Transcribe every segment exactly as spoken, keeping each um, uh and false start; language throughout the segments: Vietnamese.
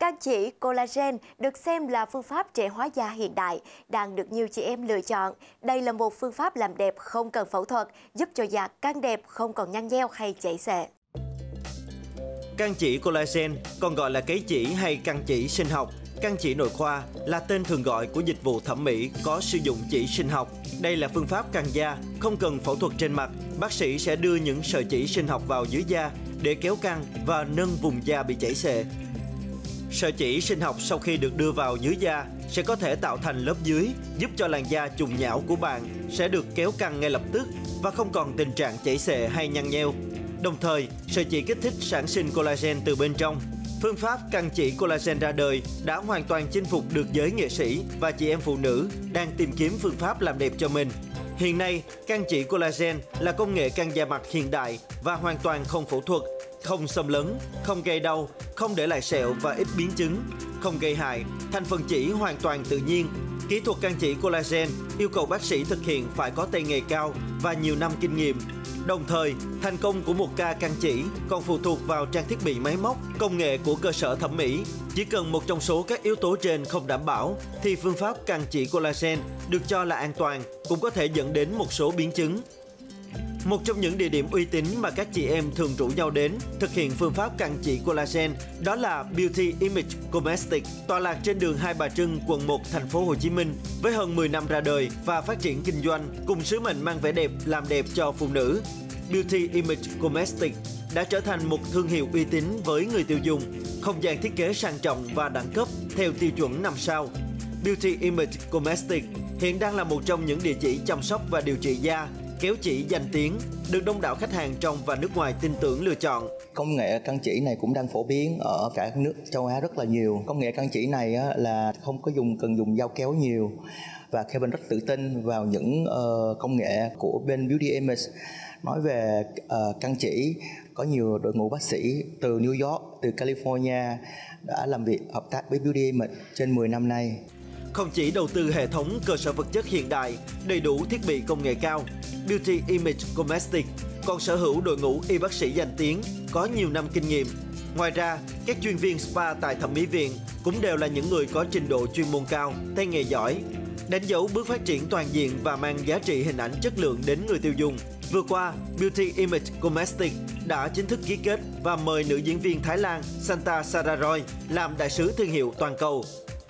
Căng chỉ collagen được xem là phương pháp trẻ hóa da hiện đại, đang được nhiều chị em lựa chọn. Đây là một phương pháp làm đẹp không cần phẫu thuật, giúp cho da căng đẹp, không còn nhăn nheo hay chảy xệ. Căng chỉ collagen, còn gọi là cấy chỉ hay căng chỉ sinh học, căng chỉ nội khoa là tên thường gọi của dịch vụ thẩm mỹ có sử dụng chỉ sinh học. Đây là phương pháp căng da, không cần phẫu thuật trên mặt. Bác sĩ sẽ đưa những sợi chỉ sinh học vào dưới da để kéo căng và nâng vùng da bị chảy xệ. Sợi chỉ sinh học sau khi được đưa vào dưới da sẽ có thể tạo thành lớp dưới, giúp cho làn da trùng nhão của bạn sẽ được kéo căng ngay lập tức và không còn tình trạng chảy xệ hay nhăn nheo. Đồng thời, sợi chỉ kích thích sản sinh collagen từ bên trong. Phương pháp căng chỉ collagen ra đời đã hoàn toàn chinh phục được giới nghệ sĩ và chị em phụ nữ đang tìm kiếm phương pháp làm đẹp cho mình. Hiện nay, căng chỉ collagen là công nghệ căng da mặt hiện đại và hoàn toàn không phẫu thuật, không xâm lấn, không gây đau, không để lại sẹo và ít biến chứng, không gây hại, thành phần chỉ hoàn toàn tự nhiên. Kỹ thuật căng chỉ collagen yêu cầu bác sĩ thực hiện phải có tay nghề cao và nhiều năm kinh nghiệm. Đồng thời, thành công của một ca căng chỉ còn phụ thuộc vào trang thiết bị máy móc, công nghệ của cơ sở thẩm mỹ. Chỉ cần một trong số các yếu tố trên không đảm bảo, thì phương pháp căng chỉ collagen được cho là an toàn, cũng có thể dẫn đến một số biến chứng. Một trong những địa điểm uy tín mà các chị em thường rủ nhau đến thực hiện phương pháp căng chỉ collagen đó là Beauty Image Cosmetics, tọa lạc trên đường Hai Bà Trưng, quận một, thành phố Hồ Chí Minh. Với hơn mười năm ra đời và phát triển kinh doanh cùng sứ mệnh mang vẻ đẹp làm đẹp cho phụ nữ, Beauty Image Cosmetics đã trở thành một thương hiệu uy tín với người tiêu dùng, không gian thiết kế sang trọng và đẳng cấp theo tiêu chuẩn năm sao. Beauty Image Cosmetics hiện đang là một trong những địa chỉ chăm sóc và điều trị da, kéo chỉ danh tiếng, được đông đảo khách hàng trong và nước ngoài tin tưởng lựa chọn. Công nghệ căng chỉ này cũng đang phổ biến ở cả nước châu Á rất là nhiều. Công nghệ căng chỉ này là không có dùng cần dùng dao kéo nhiều, và Kevin rất tự tin vào những uh, công nghệ của bên Beauty Image. Nói về uh, căng chỉ, có nhiều đội ngũ bác sĩ từ New York, từ California đã làm việc hợp tác với Beauty Image trên mười năm nay. Không chỉ đầu tư hệ thống cơ sở vật chất hiện đại, đầy đủ thiết bị công nghệ cao, Beauty Image Cosmetics còn sở hữu đội ngũ y bác sĩ danh tiếng có nhiều năm kinh nghiệm. Ngoài ra, các chuyên viên spa tại thẩm mỹ viện cũng đều là những người có trình độ chuyên môn cao, tay nghề giỏi, đánh dấu bước phát triển toàn diện và mang giá trị hình ảnh chất lượng đến người tiêu dùng. Vừa qua, Beauty Image Cosmetics đã chính thức ký kết và mời nữ diễn viên Thái Lan Santa Sararoy làm đại sứ thương hiệu toàn cầu.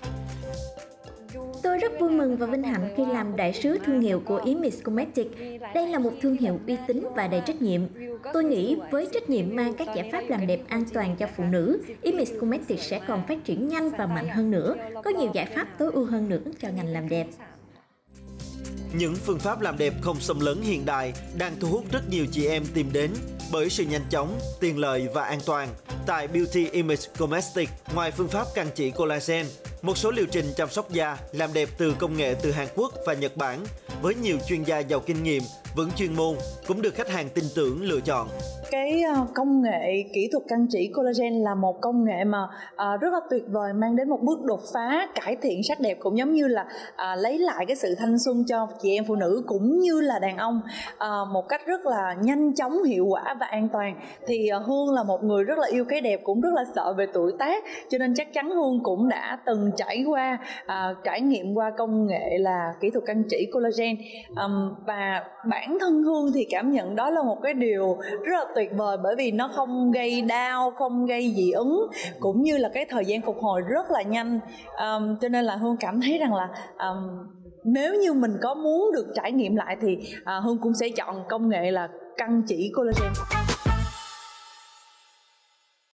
Tôi rất vui mừng và vinh hạnh khi làm đại sứ thương hiệu của Image Cosmetics. Đây là một thương hiệu uy tín và đầy trách nhiệm. Tôi nghĩ với trách nhiệm mang các giải pháp làm đẹp an toàn cho phụ nữ, Image Cosmetics sẽ còn phát triển nhanh và mạnh hơn nữa, có nhiều giải pháp tối ưu hơn nữa cho ngành làm đẹp. Những phương pháp làm đẹp không xâm lấn hiện đại đang thu hút rất nhiều chị em tìm đến bởi sự nhanh chóng, tiện lợi và an toàn. Tại Beauty Image Cosmetics, ngoài phương pháp căng chỉ collagen, một số liệu trình chăm sóc da làm đẹp từ công nghệ từ Hàn Quốc và Nhật Bản với nhiều chuyên gia giàu kinh nghiệm, vững chuyên môn cũng được khách hàng tin tưởng lựa chọn. Cái công nghệ kỹ thuật căng chỉ collagen là một công nghệ mà à, rất là tuyệt vời, mang đến một bước đột phá, cải thiện sắc đẹp, cũng giống như là à, lấy lại cái sự thanh xuân cho chị em phụ nữ cũng như là đàn ông à, một cách rất là nhanh chóng, hiệu quả và an toàn. Thì à, Hương là một người rất là yêu cái đẹp, cũng rất là sợ về tuổi tác, cho nên chắc chắn Hương cũng đã từng trải qua à, trải nghiệm qua công nghệ là kỹ thuật căng chỉ collagen, à, và bản thân Hương thì cảm nhận đó là một cái điều rất là tuyệt vời, bởi vì nó không gây đau, không gây dị ứng, cũng như là cái thời gian phục hồi rất là nhanh. Um, cho nên là Hương cảm thấy rằng là um, nếu như mình có muốn được trải nghiệm lại thì uh, Hương cũng sẽ chọn công nghệ là căng chỉ collagen.